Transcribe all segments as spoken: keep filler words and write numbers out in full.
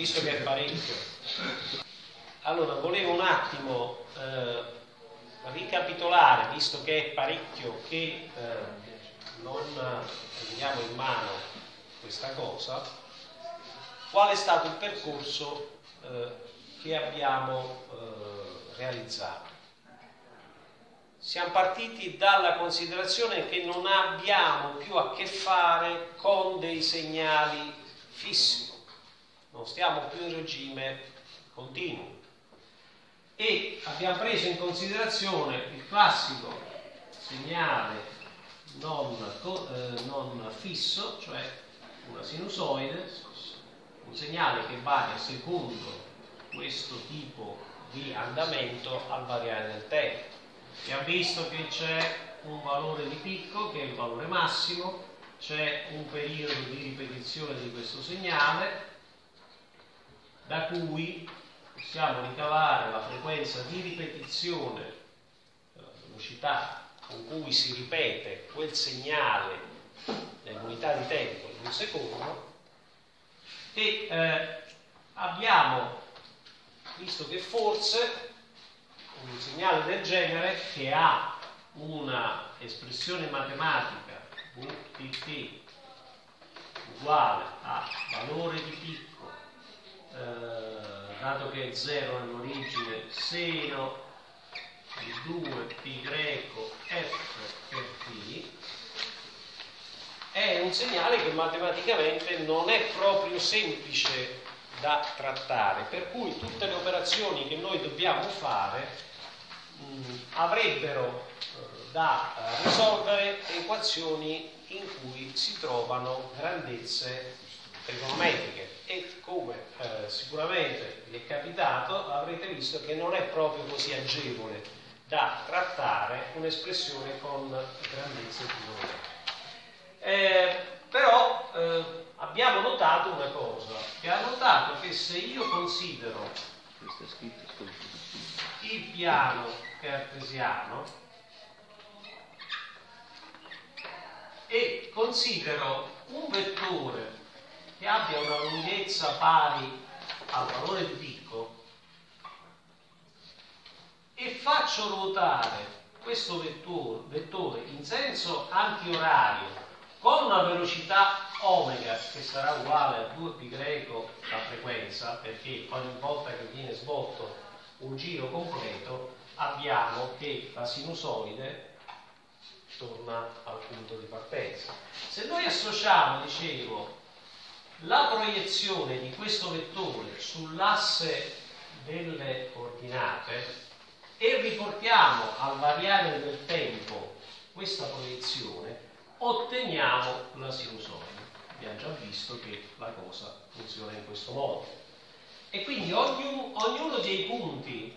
visto che è parecchio. Allora, volevo un attimo eh, ricapitolare, visto che è parecchio che eh, non prendiamo in mano questa cosa, qual è stato il percorso eh, che abbiamo eh, realizzato. Siamo partiti dalla considerazione che non abbiamo più a che fare con dei segnali fissi, non stiamo più in regime continuo e abbiamo preso in considerazione il classico segnale non, eh, non fisso, cioè una sinusoide, un segnale che varia secondo questo tipo di andamento al variare del tempo. Abbiamo visto che c'è un valore di picco che è il valore massimo, c'è un periodo di ripetizione di questo segnale da cui possiamo ricavare la frequenza di ripetizione, la velocità con cui si ripete quel segnale nell'unità di tempo in un secondo, e eh, abbiamo visto che forse un segnale del genere, che ha una espressione matematica V T T uguale a valore di picco, eh, dato che è zero nell'origine, seno di due pi greco f per t, è un segnale che matematicamente non è proprio semplice da trattare, per cui tutte le operazioni che noi dobbiamo fare mh, avrebbero eh, da eh, risolvere equazioni in cui si trovano grandezze trigonometriche e, come eh, sicuramente vi è capitato, avrete visto che non è proprio così agevole da trattare un'espressione con grandezze trigonometriche. Eh, però eh, abbiamo notato una cosa, che ha notato che se io considero il piano cartesiano e considero un vettore che abbia una lunghezza pari al valore di picco e faccio ruotare questo vettore, vettore in senso antiorario con una velocità omega che sarà uguale a due pi greco la frequenza, perché ogni volta che viene svolto un giro completo abbiamo che la sinusoide torna al punto di partenza. Se noi associamo, dicevo, la proiezione di questo vettore sull'asse delle coordinate e riportiamo al variare del tempo questa proiezione, otteniamo la sinusoide. Abbiamo già visto che la cosa funziona in questo modo. E quindi ognuno, ognuno dei punti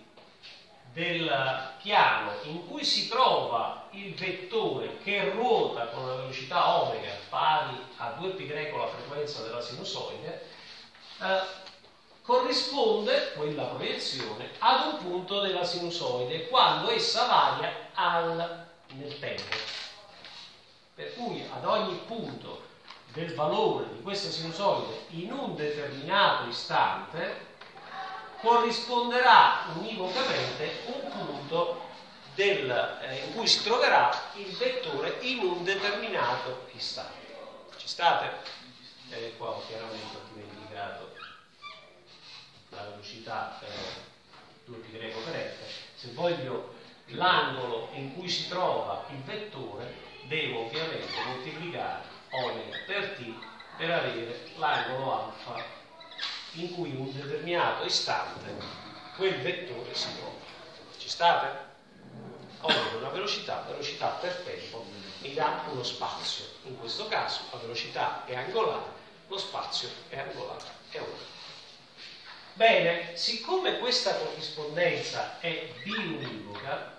del piano in cui si trova il vettore che ruota con una velocità omega pari a due pi greco la frequenza della sinusoide, eh, corrisponde quella proiezione ad un punto della sinusoide quando essa varia al, nel tempo. Per cui ad ogni punto del valore di questa sinusoide in un determinato istante corrisponderà univocamente un punto del, eh, in cui si troverà il vettore in un determinato istante. Ci state? Eh, qua ho chiaramente dimenticato la velocità eh, due pi greco per f. Se voglio l'angolo in cui si trova il vettore, devo ovviamente moltiplicare omega per t per avere l'angolo alfa in cui in un determinato istante quel vettore si trova. Ci state? Omega una velocità, velocità per tempo mi dà uno spazio. In questo caso la velocità è angolare, lo spazio è angolare, è uno. Bene, siccome questa corrispondenza è biunivoca,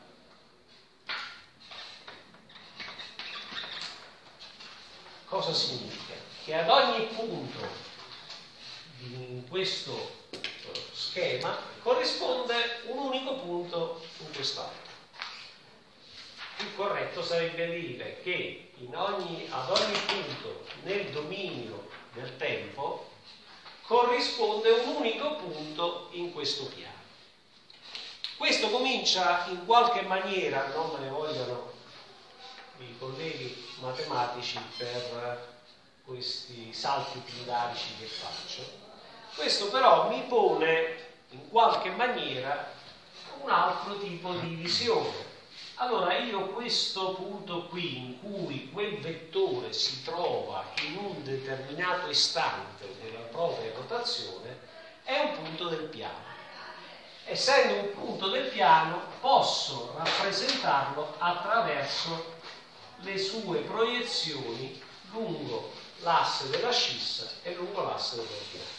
cosa significa? Che ad ogni punto in questo schema corrisponde un unico punto in quest'altro. Il corretto sarebbe dire che in ogni, ad ogni punto nel dominio del tempo corrisponde un unico punto in questo piano. Questo comincia in qualche maniera, non me ne vogliono i colleghi matematici per questi salti pindarici che faccio, questo però mi pone in qualche maniera un altro tipo di visione. Allora io questo punto qui in cui quel vettore si trova in un determinato istante della propria rotazione è un punto del piano. Essendo un punto del piano posso rappresentarlo attraverso le sue proiezioni lungo l'asse della scissa e lungo l'asse dell'ordinato.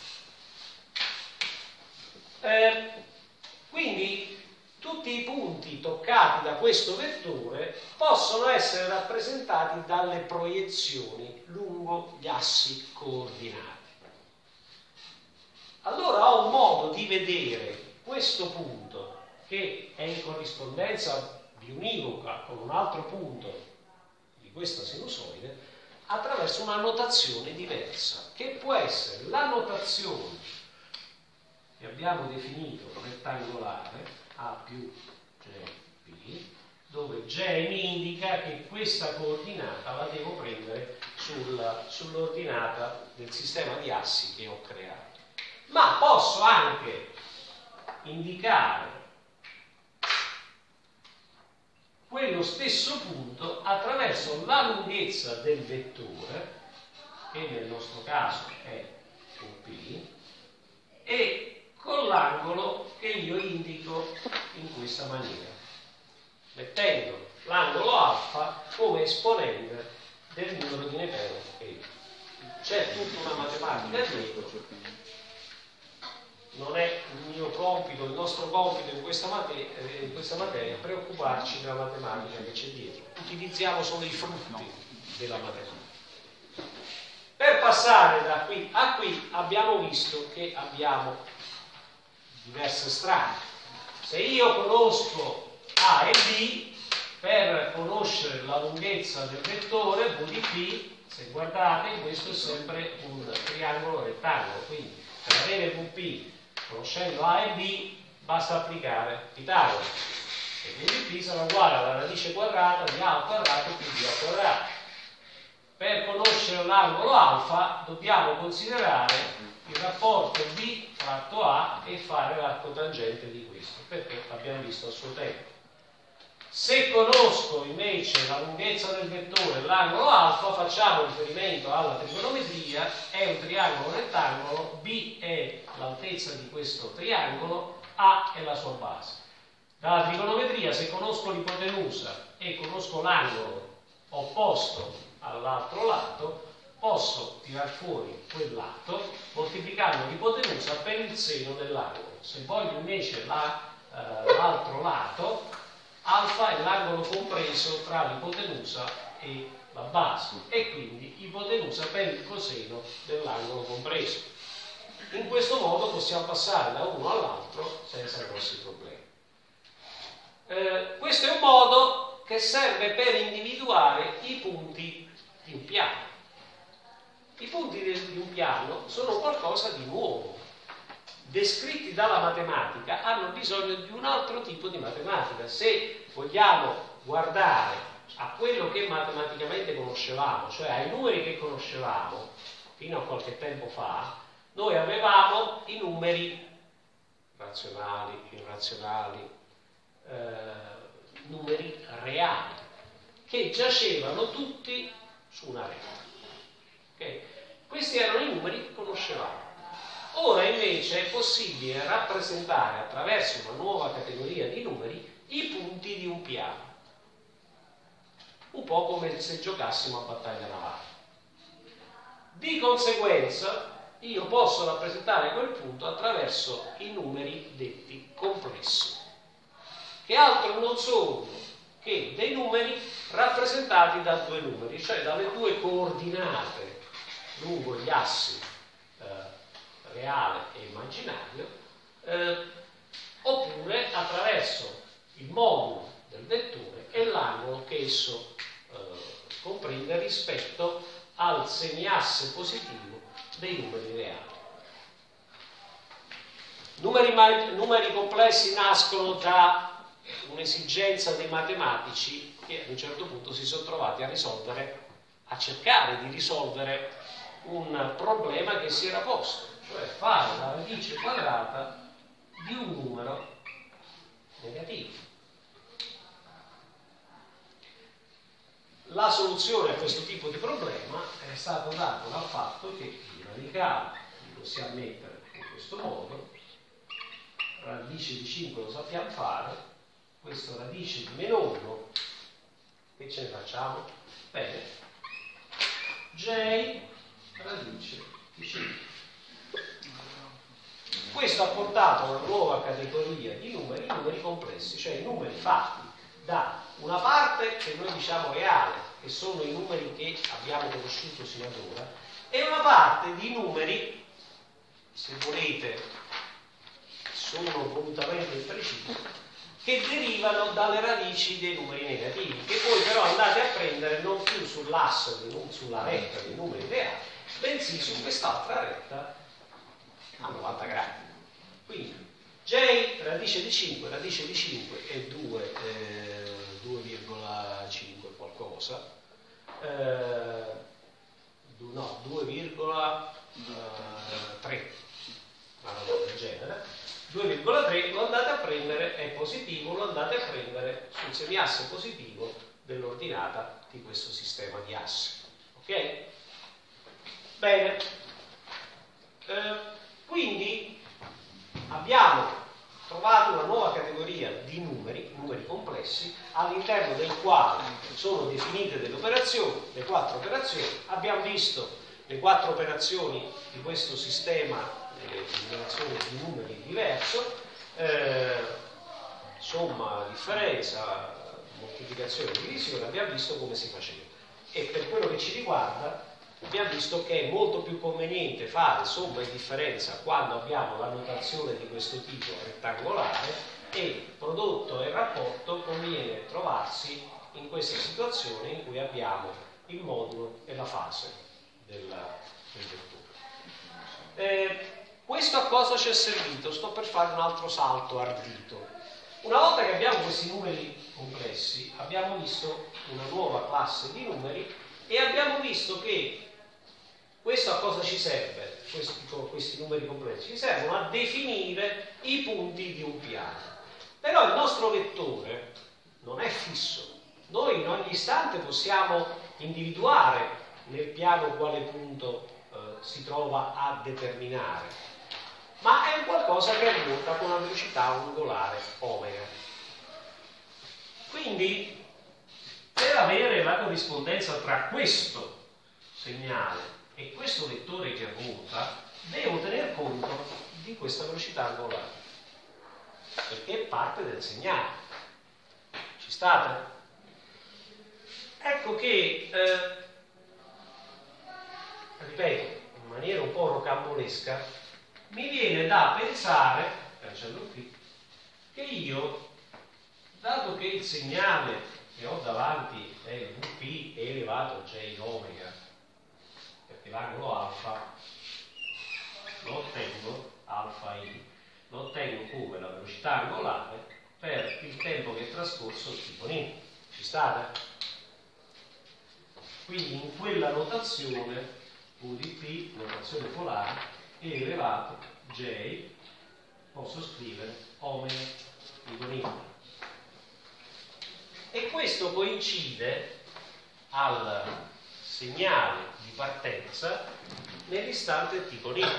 Eh, quindi tutti i punti toccati da questo vettore possono essere rappresentati dalle proiezioni lungo gli assi coordinati. Allora ho un modo di vedere questo punto che è in corrispondenza biunivoca con un altro punto di questa sinusoide attraverso una notazione diversa, che può essere la notazione che abbiamo definito rettangolare A più G P, dove G mi indica che questa coordinata la devo prendere sul, sull'ordinata del sistema di assi che ho creato. Ma posso anche indicare quello stesso punto attraverso la lunghezza del vettore, che nel nostro caso è un P, e con l'angolo che io indico in questa maniera, mettendo l'angolo alfa come esponente del numero di Nepero E. C'è tutta una matematica dietro. Non è il mio compito, il nostro compito in questa, materia, in questa materia preoccuparci della matematica che c'è dietro. Utilizziamo solo i frutti della matematica. Per passare da qui a qui abbiamo visto che abbiamo diverse strade. Se io conosco A e B, per conoscere la lunghezza del vettore V di P, se guardate, questo è sempre un triangolo rettangolo, quindi per avere V P conoscendo A e B basta applicare Pitagora, e V di P sarà uguale alla radice quadrata di A al quadrato più B al quadrato. Per conoscere l'angolo alfa dobbiamo considerare il rapporto B fratto A e fare l'arco tangente di questo, perché l'abbiamo visto a suo tempo. Se conosco invece la lunghezza del vettore e l'angolo alfa, facciamo riferimento alla trigonometria, è un triangolo rettangolo, B è l'altezza di questo triangolo, A è la sua base. Dalla trigonometria, se conosco l'ipotenusa e conosco l'angolo opposto all'altro lato, posso tirar fuori quel lato moltiplicando l'ipotenusa per il seno dell'angolo. Se voglio invece la, eh, l'altro lato, alfa è l'angolo compreso tra l'ipotenusa e la base, e quindi ipotenusa per il coseno dell'angolo compreso. In questo modo possiamo passare da uno all'altro senza grossi problemi. Eh, questo è un modo che serve per individuare i punti di un piano. I punti di un piano sono qualcosa di nuovo. Descritti dalla matematica hanno bisogno di un altro tipo di matematica. Se vogliamo guardare a quello che matematicamente conoscevamo, cioè ai numeri che conoscevamo fino a qualche tempo fa, noi avevamo i numeri razionali, irrazionali, eh, numeri reali, che giacevano tutti su una rete. Okay? Questi erano i numeri che conoscevamo. Ora invece è possibile rappresentare attraverso una nuova categoria di numeri i punti di un piano, un po' come se giocassimo a battaglia navale. Di conseguenza io posso rappresentare quel punto attraverso i numeri detti complessi, che altro non sono che dei numeri rappresentati da due numeri, cioè dalle due coordinate lungo gli assi eh, reale e immaginario, eh, oppure attraverso il modulo del vettore e l'angolo che esso eh, comprende rispetto al semiasse positivo dei numeri reali. Numeri, numeri complessi nascono da un'esigenza dei matematici che a un certo punto si sono trovati a risolvere, a cercare di risolvere un problema che si era posto, cioè fare la radice quadrata di un numero negativo. La soluzione a questo tipo di problema è stata data dal fatto che il radicale li possiamo mettere in questo modo, radice di cinque lo sappiamo fare, questo radice di meno uno, che ce ne facciamo? Bene, j radice di cinque. Questo ha portato a una nuova categoria di numeri, numeri complessi, cioè i numeri fatti da una parte che noi diciamo reale, che sono i numeri che abbiamo conosciuto sino ad ora, e una parte di numeri, se volete, sono volutamente imprecisi, che derivano dalle radici dei numeri negativi, che voi però andate a prendere non più sull'asse, sulla retta dei numeri reali, bensì su quest'altra retta a novanta gradi. Quindi j radice di cinque, radice di cinque è due, eh, due virgola cinque qualcosa, eh, no, due virgola tre, una roba del genere. due virgola tre lo andate a prendere, è positivo, lo andate a prendere sul semiasse positivo dell'ordinata di questo sistema di assi. Ok? Bene. Eh, quindi abbiamo trovato una nuova categoria di numeri, numeri complessi, all'interno del quale sono definite delle operazioni, le quattro operazioni. Abbiamo visto le quattro operazioni di questo sistema di numerazione di numeri diverso, eh, somma, differenza, moltiplicazione, divisione. Abbiamo visto come si faceva, e per quello che ci riguarda abbiamo visto che è molto più conveniente fare somma e differenza quando abbiamo la notazione di questo tipo rettangolare, e prodotto e rapporto conviene trovarsi in questa situazione in cui abbiamo il modulo e la fase della, del vettore. Eh, questo a cosa ci è servito? Sto per fare un altro salto ardito. Una volta che abbiamo questi numeri complessi, abbiamo visto una nuova classe di numeri e abbiamo visto che questo a cosa ci serve? Questi, questi numeri complessi ci servono a definire i punti di un piano. Però il nostro vettore non è fisso. Noi in ogni istante possiamo individuare nel piano quale punto eh, si trova a determinare, ma è qualcosa che ruota con una velocità angolare omega. Quindi, per avere la corrispondenza tra questo segnale e questo vettore che ruota, devo tener conto di questa velocità angolare, perché è parte del segnale. Ci state? Ecco che, eh, ripeto, in maniera un po' rocambolesca, mi viene da pensare, cancello qui, che io, dato che il segnale che ho davanti è il Vp elevato a j omega, perché l'angolo alfa lo ottengo, alfa i, lo ottengo come la velocità angolare per il tempo che è trascorso tipo n. Ci state? Quindi in quella notazione U di P, notazione polare, e elevato j, posso scrivere omega tipo n. E questo coincide al segnale di partenza nell'istante tipo n.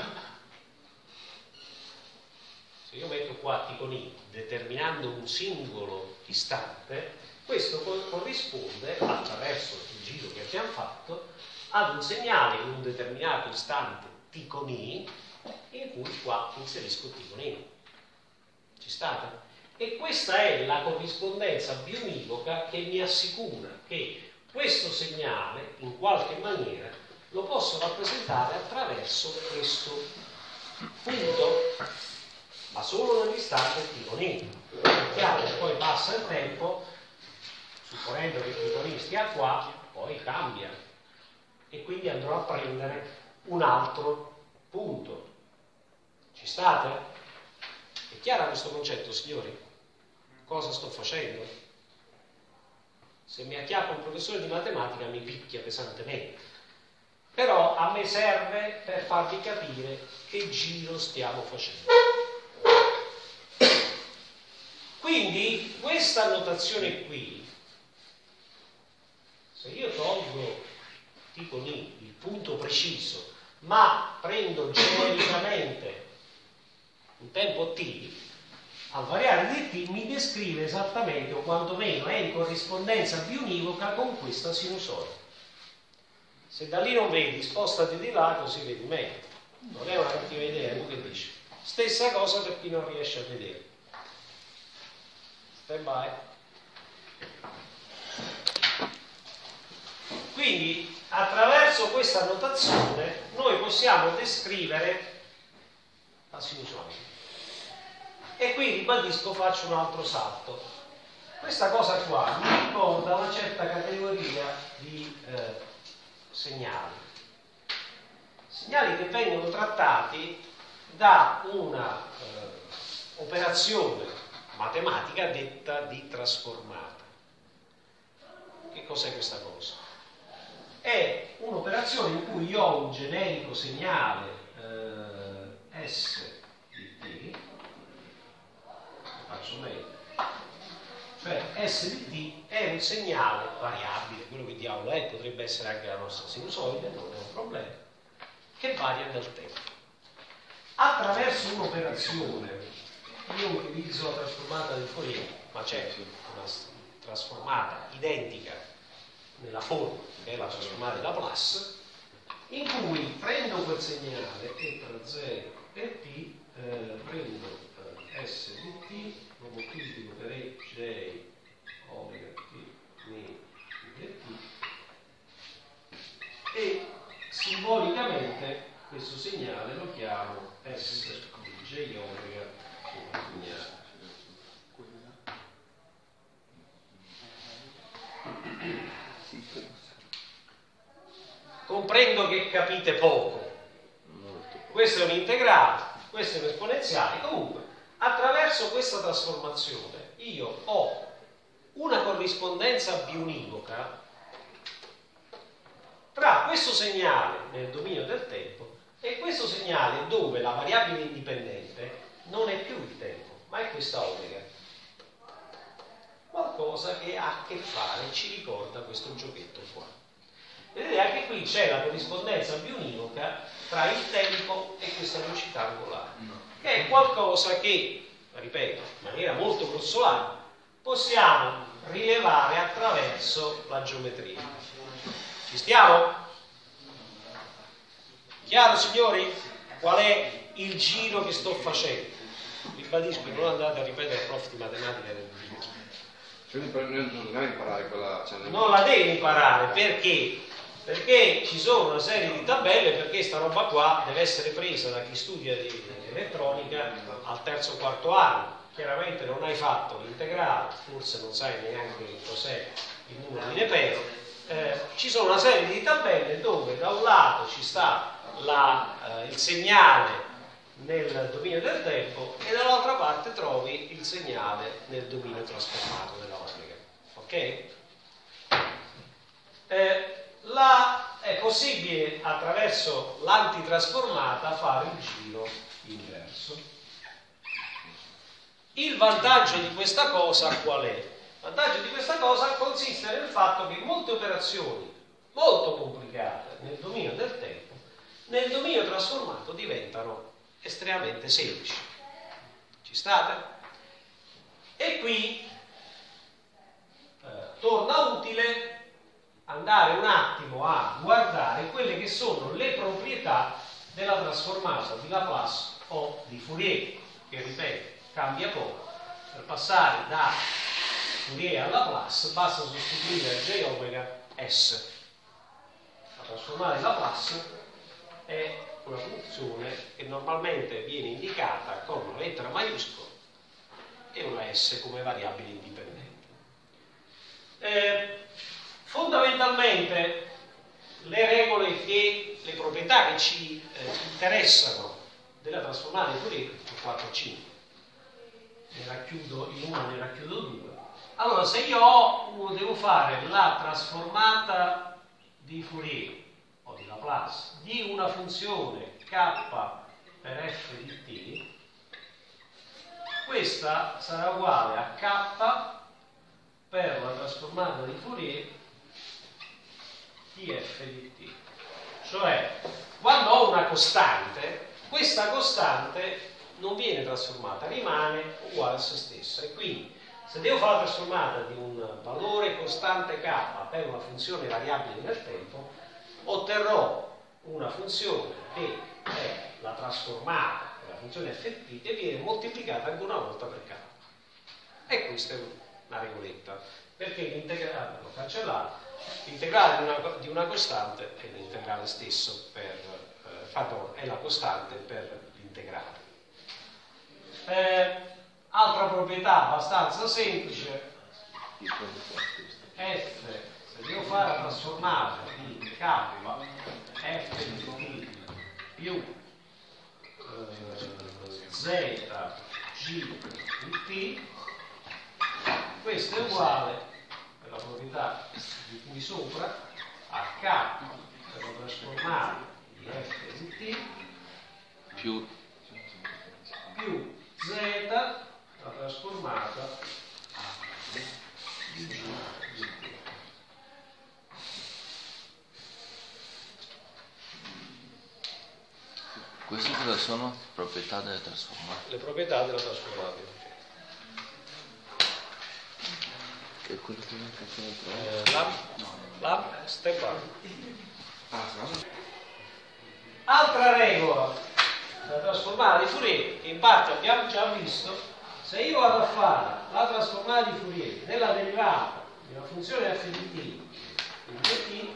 Se io metto qua tipo n determinando un singolo istante, questo corrisponde, attraverso il giro che abbiamo fatto, ad un segnale in un determinato istante t con i, in cui qua inserisco t con n. Ci state? E questa è la corrispondenza bionivoca che mi assicura che questo segnale, in qualche maniera, lo posso rappresentare attraverso questo punto, ma solo nell'istante t con i. È chiaro che poi passa il tempo, supponendo che t con i stia qua, poi cambia, e quindi andrò a prendere un altro punto. Ci state? È chiaro questo concetto, signori? Cosa sto facendo? Se mi acchiappa un professore di matematica mi picchia pesantemente. Però a me serve per farvi capire che giro stiamo facendo. Quindi questa notazione qui, se io tolgo tipo lì il punto preciso, ma prendo genericamente un tempo t, al variare di t mi descrive esattamente, o quantomeno è in corrispondenza biunivoca con questa sinusoide. Se da lì non vedi, spostati di là così vedi meglio. Non è una cattiva idea, tu che dici? Stessa cosa per chi non riesce a vedere. Stand by. Quindi attraverso questa notazione noi possiamo descrivere la sinusoide. E qui ribadisco, faccio un altro salto. Questa cosa qua mi ricorda una certa categoria di eh, segnali. Segnali che vengono trattati da una eh, operazione matematica detta di trasformata. Che cos'è questa cosa? È un'operazione in cui io ho un generico segnale eh, S di t, faccio meglio, cioè S di t è un segnale variabile, quello che diavolo è, potrebbe essere anche la nostra sinusoide, non è un problema, che varia nel tempo. Attraverso un'operazione, io utilizzo la trasformata del Fourier, ma c'è una trasformata identica nella forma, che è la trasformata di Laplace, in cui prendo quel segnale e tra zero e t, eh, prendo eh, S di t, lo moltiplico per E, J, omega t, mi, t, e simbolicamente questo segnale lo chiamo S di J omega segnale. Comprendo che capite poco. Questo è un integrale, questo è un esponenziale. Comunque, attraverso questa trasformazione io ho una corrispondenza biunivoca tra questo segnale nel dominio del tempo e questo segnale dove la variabile indipendente non è più il tempo, ma è questa omega. Qualcosa che ha a che fare, ci ricorda questo giochetto qua. Vedete, anche qui c'è la corrispondenza biunivoca tra il tempo e questa velocità angolare, che è qualcosa che, ripeto, in maniera molto grossolana, possiamo rilevare attraverso la geometria. Ci stiamo? Chiaro, signori? Qual è il giro che sto facendo? Ribadisco, non andate a ripetere al prof di matematica del video. Non devi imparare quella... Cioè, non la devi imparare, perché? Perché ci sono una serie di tabelle, perché sta roba qua deve essere presa da chi studia di elettronica al terzo o quarto anno. Chiaramente non hai fatto l'integrale, forse non sai neanche cos'è il numero di Nepero. Eh, ci sono una serie di tabelle dove da un lato ci sta la, eh, il segnale nel dominio del tempo e dall'altra parte trovi il segnale nel dominio trasformato della omega. Ok? Eh, la, è possibile attraverso l'antitrasformata fare il giro inverso. Il vantaggio di questa cosa qual è? Il vantaggio di questa cosa consiste nel fatto che molte operazioni molto complicate nel dominio del tempo, nel dominio trasformato diventano estremamente semplici. Ci state? E qui eh, torna utile andare un attimo a guardare quelle che sono le proprietà della trasformata di Laplace o di Fourier, che ripeto, cambia poco. Per passare da Fourier a Laplace basta sostituire J omega S. La trasformata di Laplace è una funzione che normalmente viene indicata con una lettera maiuscola e una S come variabile indipendente. Eh, fondamentalmente le regole che, le proprietà che ci eh, interessano della trasformata di Fourier sono quattro o cinque. ne racchiudo in una, ne racchiudo due. Allora, se io ho, devo fare la trasformata di Fourier o di Laplace di una funzione k per f di t, questa sarà uguale a k per la trasformata di Fourier di f di t. Cioè, quando ho una costante, questa costante non viene trasformata, rimane uguale a se stessa, e quindi se devo fare la trasformata di un valore costante k per una funzione variabile nel tempo, otterrò una funzione che è la trasformata della funzione ft e viene moltiplicata ancora una volta per k. E questa è una regoletta, perché l'integrale, l'ho cancellato, l'integrale di una, di una costante è l'integrale stesso per, eh, pardon, è la costante per l'integrale. Eh, altra proprietà abbastanza semplice, f, se devo fare la trasformata di k f di t più eh, z g di t, questo è uguale, per la proprietà di cui sopra, a k per la trasformata di f di t più più z la trasformata di g di t. Queste cosa sono? Proprietà delle trasformate. Le proprietà della trasformata. Che è quello che mi facciamo Eh, la, la step one. Ah, sì. Altra regola della trasformata di Fourier, che in parte abbiamo già visto. Se io vado a fare la trasformata di Fourier della derivata di una funzione f di t in dt,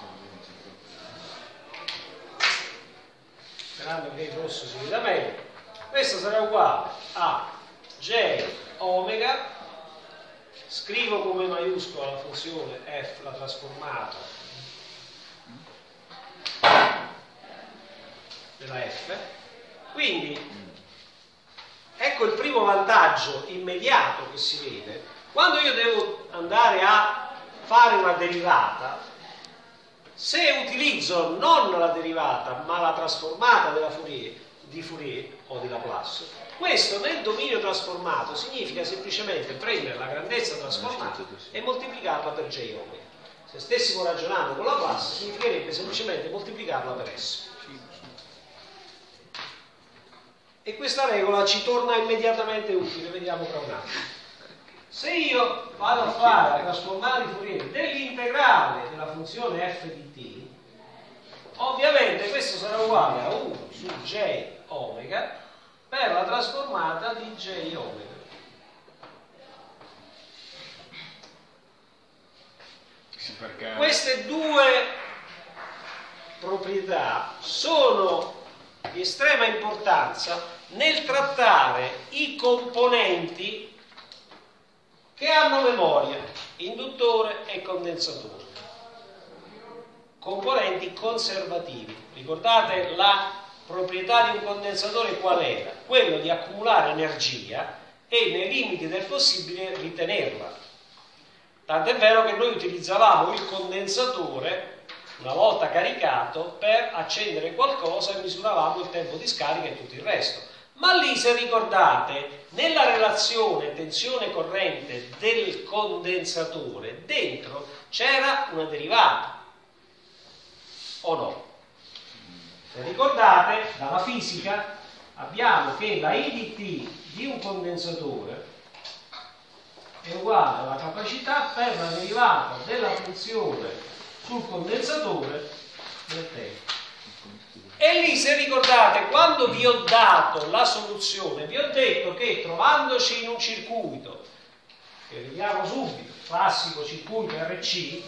sperando che il rosso si veda meglio, questo sarà uguale a j omega, scrivo come maiuscola la funzione f, la trasformata della f. Quindi ecco il primo vantaggio immediato che si vede. Quando io devo andare a fare una derivata, se utilizzo non la derivata ma la trasformata della Fourier, di Fourier o di Laplace, questo nel dominio trasformato significa semplicemente prendere la grandezza trasformata e moltiplicarla per j omega. Se stessimo ragionando con Laplace, significherebbe semplicemente moltiplicarla per s. E questa regola ci torna immediatamente utile, vediamo tra un attimo. Se io vado a fare la trasformata di Fourier dell'integrale della funzione f di t, ovviamente questo sarà uguale a uno su j omega per la trasformata di j omega. Queste due proprietà sono di estrema importanza nel trattare i componenti che hanno memoria, induttore e condensatore, componenti conservativi. Ricordate la proprietà di un condensatore qual era? Quello di accumulare energia e nei limiti del possibile ritenerla. Tant'è vero che noi utilizzavamo il condensatore una volta caricato per accendere qualcosa e misuravamo il tempo di scarica e tutto il resto. Ma lì, se ricordate, nella relazione tensione-corrente del condensatore, dentro c'era una derivata, o no? Se ricordate, dalla fisica abbiamo che la I di t di un condensatore è uguale alla capacità per la derivata della funzione sul condensatore del tempo. E lì, se ricordate, quando vi ho dato la soluzione, vi ho detto che trovandoci in un circuito, che vediamo subito, classico circuito R C,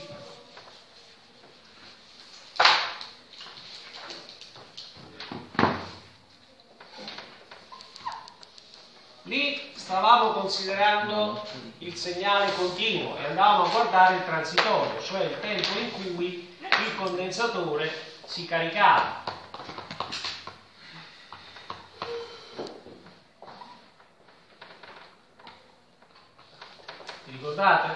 lì stavamo considerando il segnale continuo e andavamo a guardare il transitorio, cioè il tempo in cui il condensatore si caricava. Vi ricordate?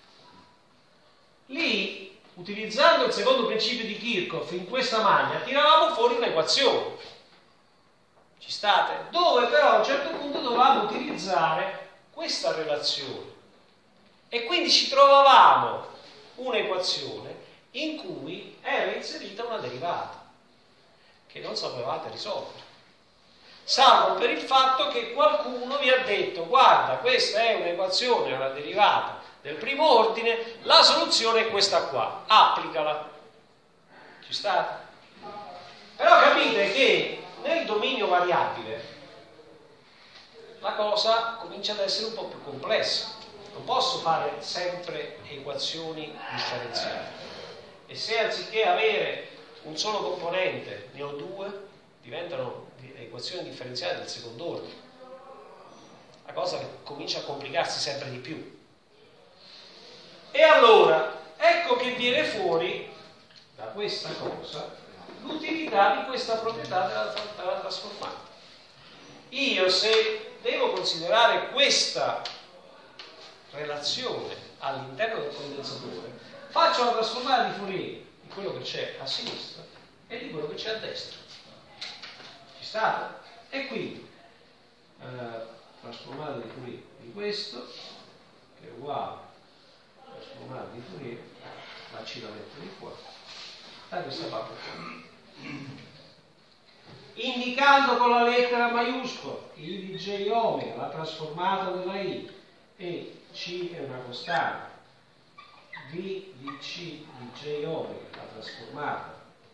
Lì, utilizzando il secondo principio di Kirchhoff in questa maglia, tiravamo fuori un'equazione. Ci state? Dove però a un certo punto dovevamo utilizzare questa relazione. E quindi ci trovavamo un'equazione in cui era inserita una derivata che non sapevate risolvere, salvo per il fatto che qualcuno vi ha detto: guarda, questa è un'equazione, una derivata del primo ordine, la soluzione è questa qua, applicala. Ci state? Però capite che nel dominio variabile la cosa comincia ad essere un po' più complessa. Non posso fare sempre equazioni differenziali, e se anziché avere un solo componente ne ho due, diventano equazioni differenziali del secondo ordine. La cosa comincia a complicarsi sempre di più. E allora ecco che viene fuori da questa cosa l'utilità di questa proprietà della, della trasformata. Io, se devo considerare questa relazione all'interno del condensatore, faccio la trasformata di Fourier di quello che c'è a sinistra e di quello che c'è a destra. Ci state? E quindi eh, trasformata di Fourier di questo, che è uguale a trasformata di Fourier, la C la metto di qua, da questa parte qua, indicando con la lettera maiuscola I di J omega, la trasformata della I, e C è una costante, V di C di J omega, la trasformata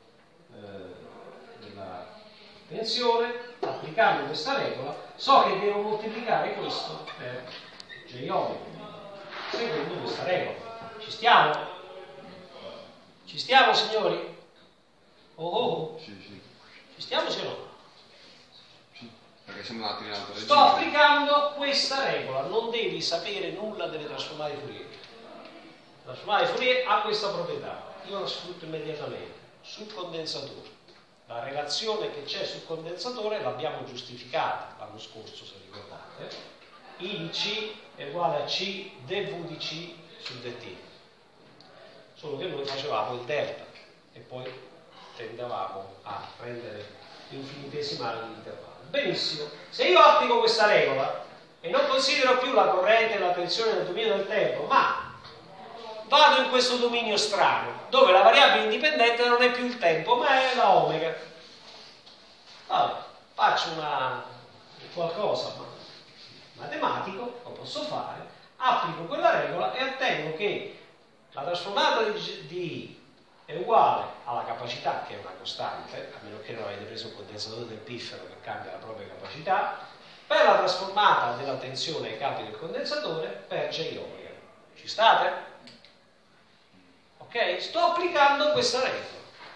eh, della tensione. Applicando questa regola so che devo moltiplicare questo per J omega seguendo questa regola. Ci stiamo? Ci stiamo, signori? Oh, oh. Sì, sì. Ci stiamo, sì o no? Sì, perché siamo andati in alto. Sto applicando questa regola, non devi sapere nulla delle trasformate Fourier. La trasformata di Fourier ha questa proprietà, io la sfrutto immediatamente sul condensatore. La relazione che c'è sul condensatore l'abbiamo giustificata l'anno scorso, se ricordate. I di C è uguale a C dV di C su dt. Solo che noi facevamo il delta e poi tendevamo a rendere infinitesimale l'intervallo. Benissimo, se io applico questa regola e non considero più la corrente e la tensione nel dominio del tempo, ma vado in questo dominio strano, dove la variabile indipendente non è più il tempo, ma è la omega. Vabbè, faccio una, qualcosa matematico, lo posso fare, applico quella regola e ottengo che la trasformata di, di è uguale alla capacità, che è una costante, a meno che non avete preso un condensatore del piffero che cambia la propria capacità, per la trasformata della tensione ai capi del condensatore per J omega. Ci state? Ok? Sto applicando questa regola.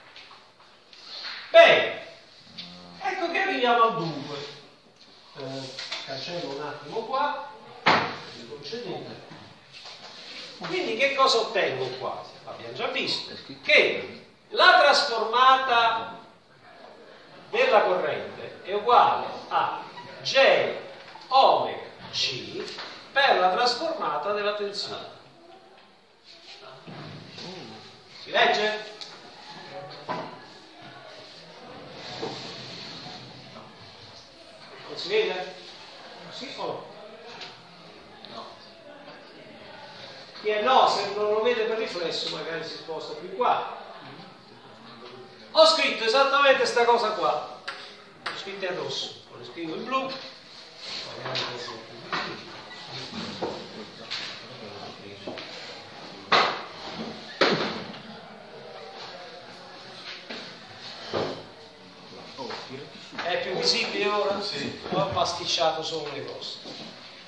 Bene, ecco che arriviamo al dunque. Eh, cancello un attimo qua, mi concedete. Quindi che cosa ottengo qua? L'abbiamo già visto, che la trasformata della corrente è uguale a J omega C per la trasformata della tensione. Si legge? Non si vede? Sì o no? Chi è no, se non lo vede per riflesso magari si sposta più qua. Ho scritto esattamente questa cosa qua, ho scritto in rosso, lo scrivo in blu, magari è più visibile ora? Sì. Ho pasticciato solo le cose.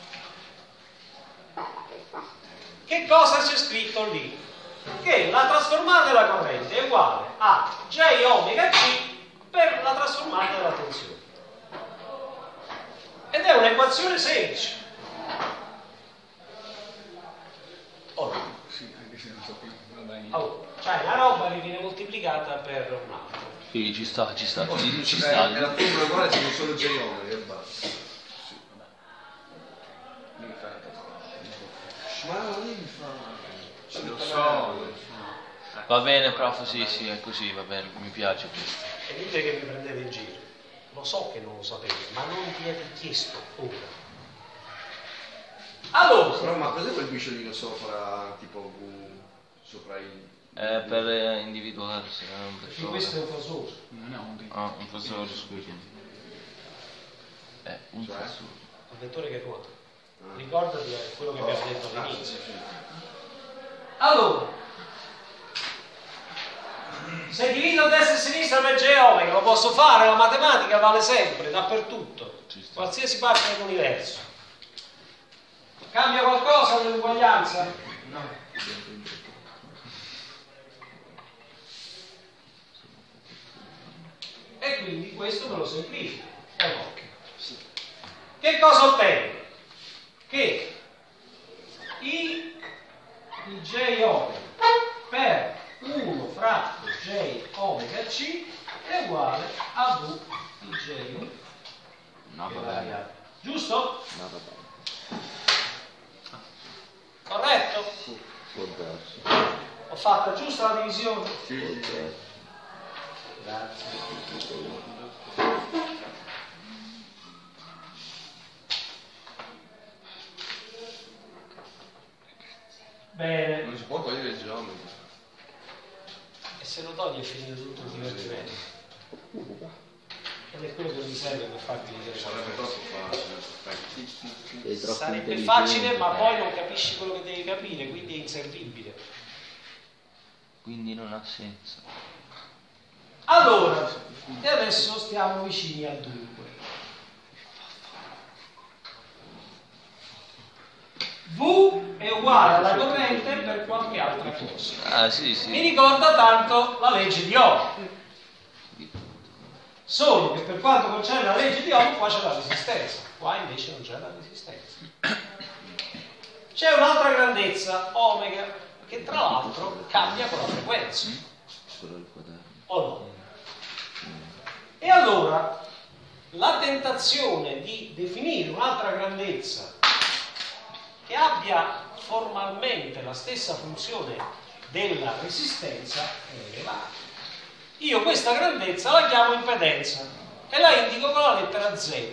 Che cosa c'è scritto lì? Che la trasformata della corrente è uguale a J omega C per la trasformata della tensione. Ed è un'equazione semplice. Oh, no. Sì, anche se non so più. Oh, cioè una roba che viene moltiplicata per un altro. Sì, ci sta, ci sta, Oh, ci, ci eh, sta. nella formula uguale c'è solo J omega e basta. Sì, vabbè. Ma no. Va bene, prof, sì, sì, è così, va bene, mi piace questo. E dite che mi prendete in giro. Lo so che non lo sapete, ma non vi è richiesto ora. Allora, Però ma cos'è quel bisciolino sopra, tipo, uh, sopra i... È per eh, individuare se è un perché vettore. questo è un fasore. Non è un... Ah, un fasore, scusami. È un Cioè? fasore. Un vettore che ruota. Ricordati quello che abbiamo detto Ah, all'inizio. sì, sì. Allora, se divido a destra e a sinistra per G omega, lo posso fare, la matematica vale sempre, dappertutto, qualsiasi parte dell'universo. Cambia qualcosa nell'uguaglianza? No. E quindi questo me lo semplifico. È un occhio. Che cosa ottengo? Che I di J omega per uno fratto J omega C è uguale a V di J No, che va varia. bene. Giusto? No, va bene. Corretto? Può darsi. Ho fatta giusta la divisione? Sì, sì. Grazie. Bene. Non si può togliere il geometro. E se lo togli è finito tutto il divertimento. Ed è quello che mi serve per farti vedere Sarebbe qualcosa. troppo facile. Sei troppo Sarebbe intelligente. facile, ma poi non capisci quello che devi capire, quindi è inservibile. Quindi non ha senso. Allora, e adesso stiamo vicini al dunque. V è uguale alla corrente per qualche altra cosa. Ah, sì, Mi sì. ricorda tanto la legge di Ohm. Solo che per quanto concerne la legge di Ohm, qua c'è la resistenza, qua invece non c'è la resistenza. C'è un'altra grandezza, omega, che tra l'altro cambia con la frequenza, Solo il quaderno. o no? E allora, la tentazione di definire un'altra grandezza che abbia formalmente la stessa funzione della resistenza è elevata. Io questa grandezza la chiamo impedenza e la indico con la lettera Z.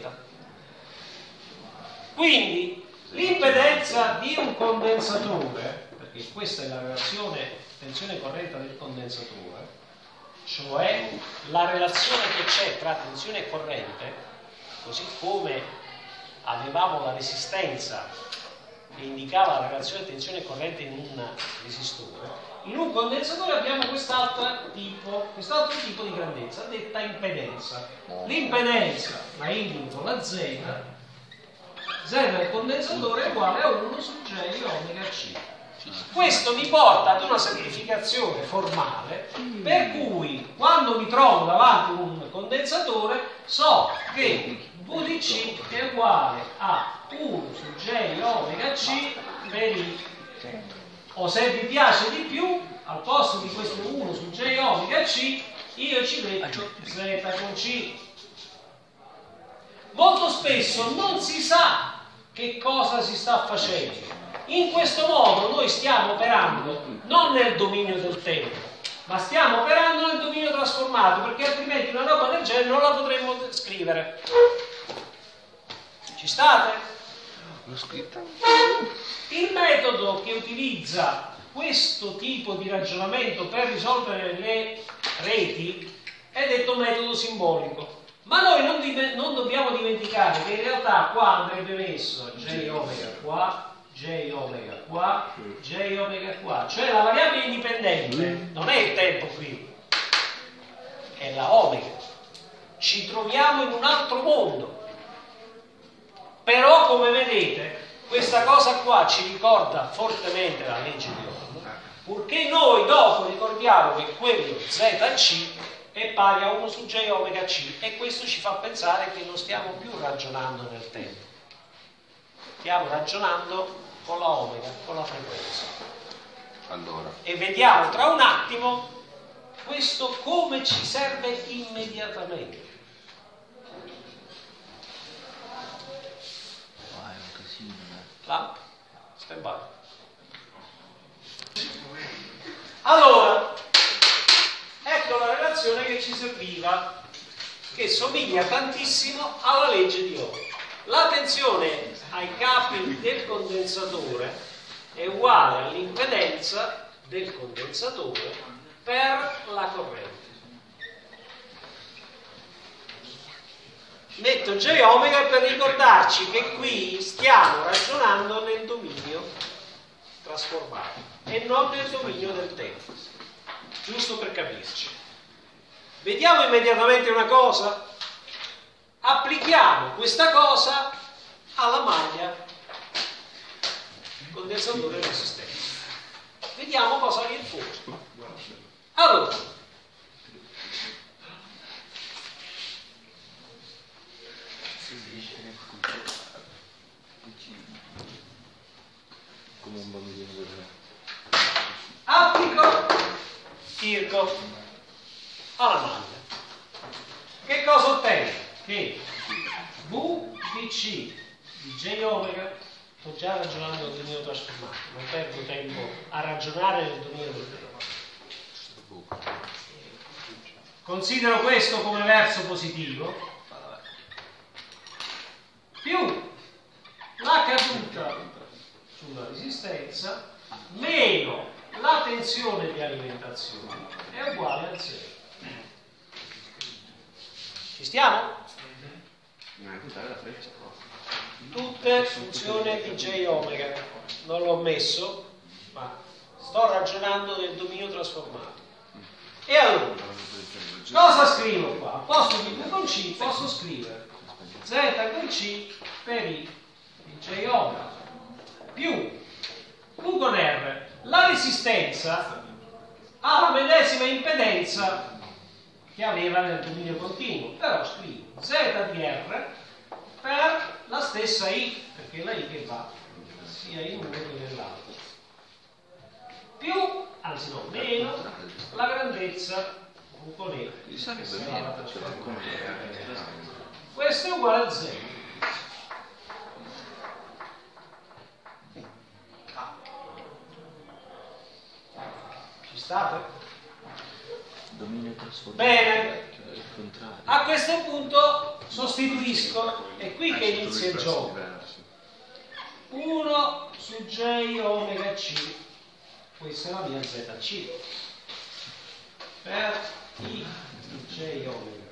Quindi l'impedenza di un condensatore, perché questa è la relazione tensione corrente del condensatore, cioè la relazione che c'è tra tensione e corrente, così come avevamo la resistenza che indicava la relazione tensione e corrente in un resistore, in un condensatore abbiamo quest'altro tipo, quest'altro tipo di grandezza, detta impedenza. L'impedenza la indico con la Z, Z del condensatore è uguale a uno su J omega C. Questo mi porta ad una semplificazione formale, per cui quando mi trovo davanti a un condensatore so che V di C è uguale a uno su J omega C per I. O se vi piace di più, al posto di questo uno su J omega C, io ci metto Z con C. Molto spesso non si sa che cosa si sta facendo. In questo modo noi stiamo operando non nel dominio del tempo, ma stiamo operando nel dominio trasformato, perché altrimenti una roba del genere non la potremmo scrivere. Ci state? L'ho scritta. Il metodo che utilizza questo tipo di ragionamento per risolvere le reti è detto metodo simbolico, ma noi non, di- non dobbiamo dimenticare che in realtà qua andrebbe messo J omega qua, J omega qua, J omega qua, cioè la variabile indipendente non è il tempo qui, è la omega. Ci troviamo in un altro mondo, però come vedete questa cosa qua ci ricorda fortemente la legge di Ohm, purché noi dopo ricordiamo che quello Z C è pari a uno su J omega C, e questo ci fa pensare che non stiamo più ragionando nel tempo, stiamo ragionando con la omega, con la frequenza. Allora, E vediamo tra un attimo questo come ci serve immediatamente. Ah, è un casino, eh. Lamp, stand by. Allora, ecco la relazione che ci serviva, che somiglia tantissimo alla legge di Ohm. La tensione ai capi del condensatore è uguale all'impedenza del condensatore per la corrente. Metto J omega per ricordarci che qui stiamo ragionando nel dominio trasformato e non nel dominio del tempo, giusto per capirci. Vediamo immediatamente una cosa. Applichiamo questa cosa alla maglia condensatore e resistenza. Vediamo cosa viene fuori. Allora, come un bambino del applico Kirchhoff alla maglia. Che cosa ottengo? Che V di C di J omega, sto già ragionando nel dominio trasformato, non perdo tempo a ragionare nel dominio del tempo. Considero questo come verso positivo, più la caduta sulla resistenza meno la tensione di alimentazione è uguale a zero. Ci stiamo? Tutte funzioni di J omega, non l'ho messo, ma sto ragionando del dominio trasformato. E allora, cosa scrivo qua? Al posto di V con C posso scrivere Z con C per I di J omega più V con R. La resistenza ha la medesima impedenza che aveva nel dominio continuo, però scrivo Z di R per la stessa I, perché la I che va sia in uno che nell'altro, più, anzi no, meno la grandezza V con E. Questo è uguale a zero. Ci state? Dominio trasformato. Bene. Il contrario. A questo punto sostituisco, è qui che inizia il gioco. uno su J omega C, questa è la mia Z C, per I di J omega,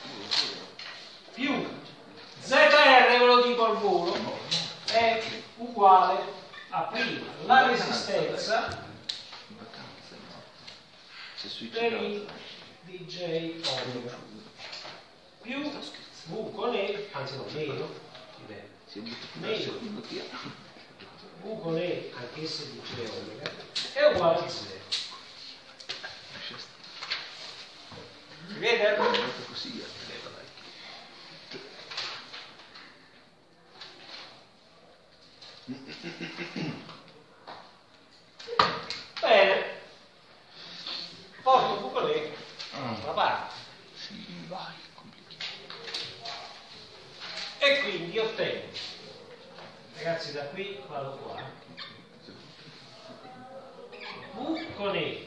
più Z R, ve lo dico al volo, è uguale a prima la resistenza per I di J omega più V con E, anzi no, meno, meno V con E anch'essa di J omega è uguale a zero. Si vede? Bene, porto V con E dalla parte. E quindi ottengo, ragazzi, da qui vado qua, V con E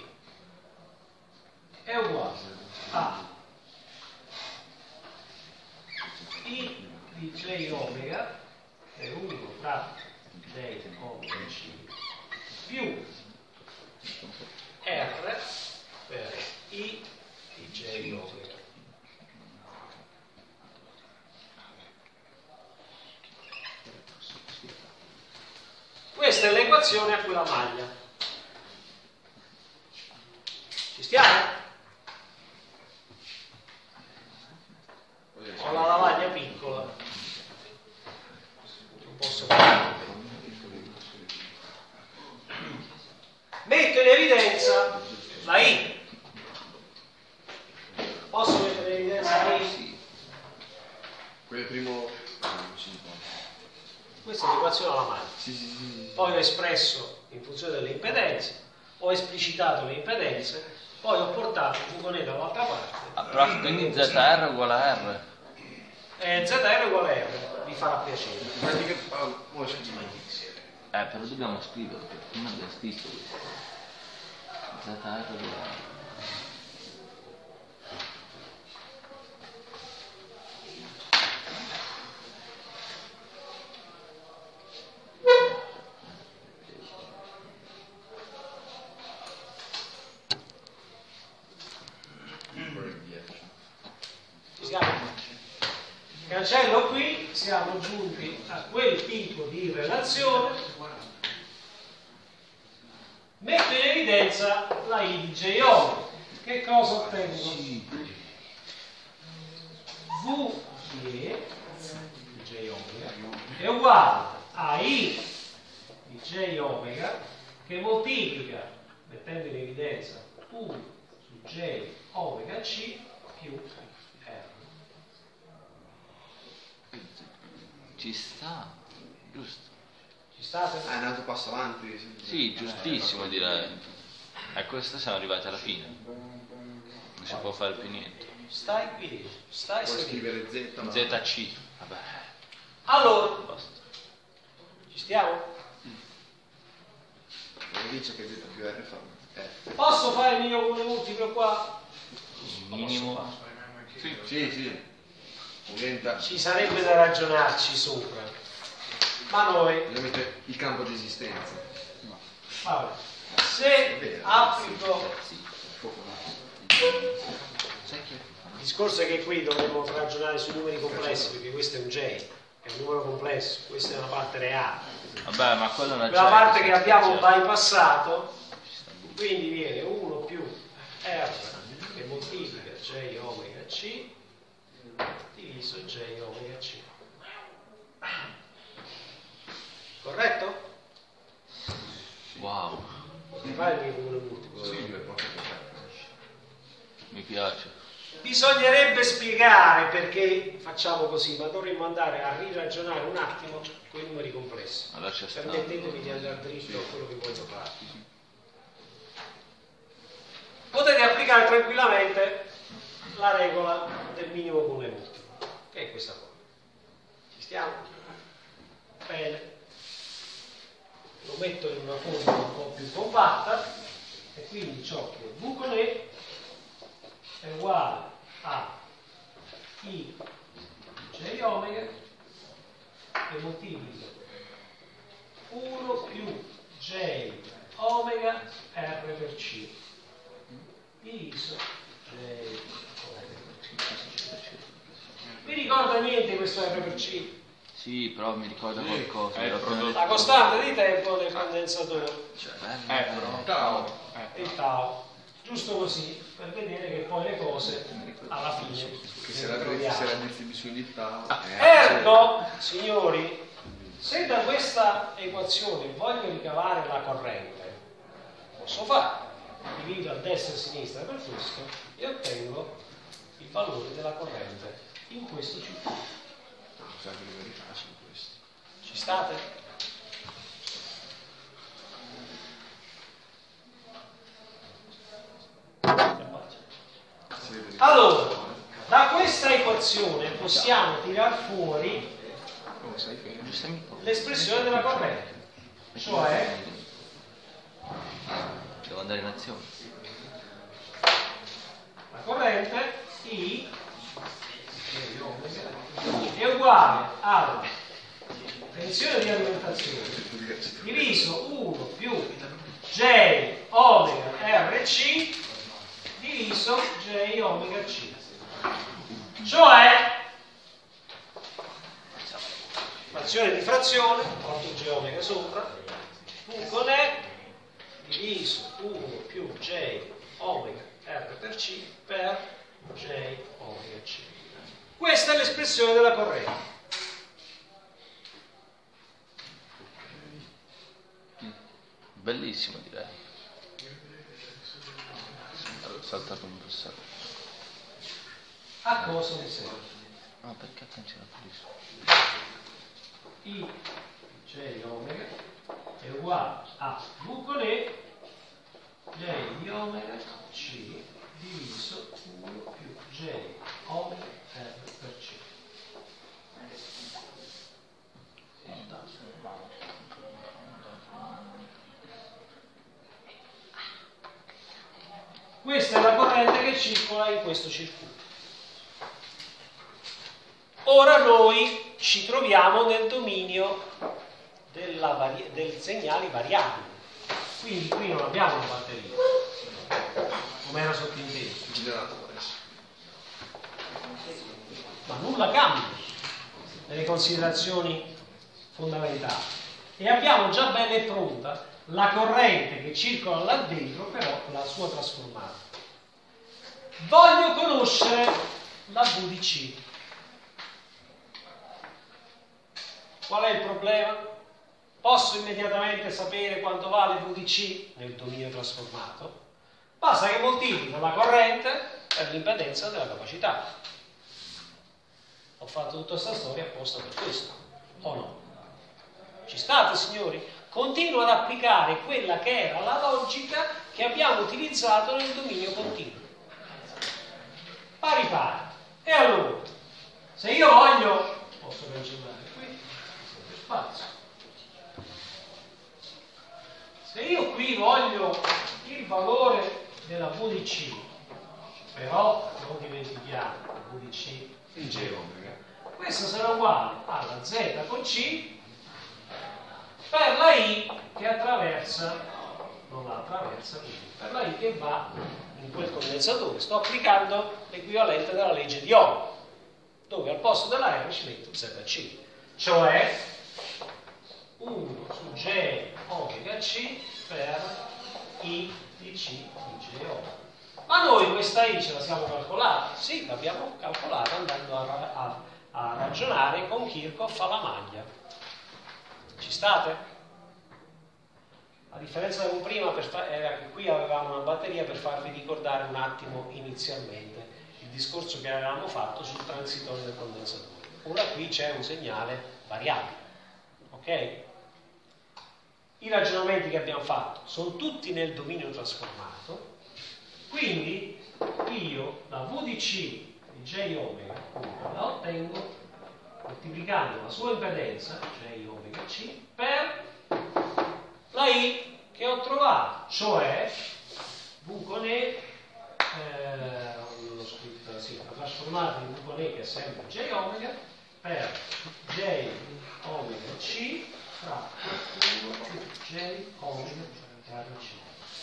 è uguale a I di J omega, che è uno tra J omega C, più R per I di J omega. Questa è l'equazione a quella maglia. Ci stiamo? Ho la lavagna piccola, non posso fare. Metto in evidenza la I. Posso mettere in evidenza la I? Quel primo. Questa è l'equazione alla maglia. Sì, sì, sì. Poi ho espresso in funzione delle impedenze, ho esplicitato le impedenze, poi ho portato il V con E dall'altra parte. Ah, però quindi Z R uguale a R. Eh, Z R uguale a R, vi farà piacere. Guardi che ah, ora scriviamo. Eh, però dobbiamo scriverlo, perché prima abbiamo scritto questo. Zeta R dove Ci siamo? Cancello qui, siamo giunti a quel tipo di relazione. Metto in evidenza la I di J O. Che cosa ottengo? V di J omega è uguale a I di J omega che moltiplica, mettendo in evidenza uno su J omega C più R. ci sta, giusto? Ci state? Ah, è andato passo avanti. Sì, giustissimo direi. E questo siamo arrivati alla fine. Non si può fare più niente. Stai qui, stai Puoi seguendo. scrivere Z, ma... Z C, vabbè, Allora, basta. ci stiamo? Non dice che Z più R fa F. Posso fare il mio comune multiplo qua? Minimo. Sì, sì, sì. Diventa... Ci sarebbe da ragionarci sopra, ma noi, Ovviamente il campo di esistenza. vabbè, se applico, il discorso è che qui dovremmo ragionare sui numeri complessi, perché questo è un J, è un numero complesso, questa è una parte reale, Vabbè, ma quello non c'è. quella parte che abbiamo bypassato. bypassato, quindi viene uno più R che moltiplica J omega C diviso J omega C. Corretto? Wow, Mi fai il mio comune multiplo? Sì, due poche cose. mi piace. Bisognerebbe spiegare perché facciamo così, ma dovremmo andare a riragionare un attimo con i numeri complessi. Ma lascia stare. Permettetemi di andare dritto a quello che voglio fare. Potete applicare tranquillamente la regola del minimo comune multiplo, che è questa qua. Ci stiamo? Bene. Lo metto in una forma un po' più compatta e quindi ciò che V con E è uguale a I J omega che moltiplica uno più J omega R per C diviso J omega per C. Vi ricorda niente questo R per C? Sì, però mi ricorda Sì, qualcosa. è l'ho il prodotto. appena La detto. costante di tempo del condensatore, Cioè, bello, Eh, però. Ciao. il tau, giusto così, per vedere che poi le cose alla fine Che le se la ritroviamo. se la dici sugli tau. Ergo, signori, se da questa equazione voglio ricavare la corrente, posso fare, divido a destra e a sinistra per questo e ottengo il valore della corrente in questo circuito. Usate le verità su questo. Ci state? Si vede. Allora, da questa equazione possiamo tirar fuori Oh, sai che... Giusto amico. l'espressione della corrente, cioè Devo andare in azione. la corrente I è uguale alla tensione di alimentazione diviso uno più J omega R C diviso J omega C, cioè frazione di frazione, otto J omega sopra, V con E diviso uno più J omega R per C per J omega C. Questa è l'espressione della corrente. Bellissimo direi. Ho saltato un passaggio. A cosa mi serve? Ah, perché ha cancellato lì su? I J omega è uguale a V con E J di omega C diviso uno più J omega R per C. questo circuito. Ora noi ci troviamo nel dominio della vari- del segnali variabili, quindi qui non abbiamo una batteria, come era sottinteso, ma nulla cambia nelle considerazioni fondamentali, e abbiamo già bella e pronta la corrente che circola là dentro, però la sua trasformata. Voglio conoscere la V di C. Qual è il problema? Posso immediatamente sapere quanto vale V di C nel dominio trasformato? Basta che moltiplico la corrente per l'impedenza della capacità. Ho fatto tutta questa storia apposta per questo, o no? Ci state, signori? Continuo ad applicare quella che era la logica che abbiamo utilizzato nel dominio continuo. Pari pari. E allora, se io voglio, posso cancellare qui, spazio. Se io qui voglio il valore della V di C, però non dimentichiamo la V di C in G omega, questo sarà uguale alla Z con C per la I che attraversa, non la attraversa, per la I che va in quel condensatore. Sto applicando l'equivalente della legge di Ohm, dove al posto della R ci metto Z C, cioè uno su J omega C per I di C di J omega. Ma noi questa I ce la siamo calcolata? Sì, l'abbiamo calcolata andando a, a, a ragionare con Kirchhoff alla maglia. Ci state? La differenza con prima per fa- era che qui avevamo una batteria per farvi ricordare un attimo inizialmente il discorso che avevamo fatto sul transitorio del condensatore. Ora qui c'è un segnale variabile, ok? I ragionamenti che abbiamo fatto sono tutti nel dominio trasformato, quindi io la V di C di J omega la ottengo moltiplicando la sua impedenza, J omega C, per la I che ho trovato, cioè V con E, eh, non l'ho scritta, sì, la trasformata in V con E che è sempre J omega, per J omega C fra uno più J omega R C.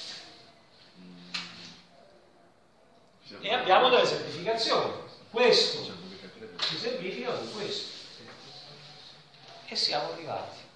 E abbiamo delle semplificazioni. Questo si semplifica con questo. E siamo arrivati.